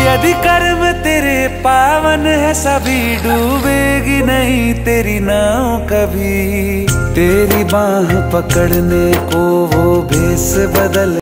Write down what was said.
यदि कर्म तेरे पावन है सभी, डूबेगी नहीं तेरी नाव कभी। तेरी बाह पकड़ने को वो भेष बदल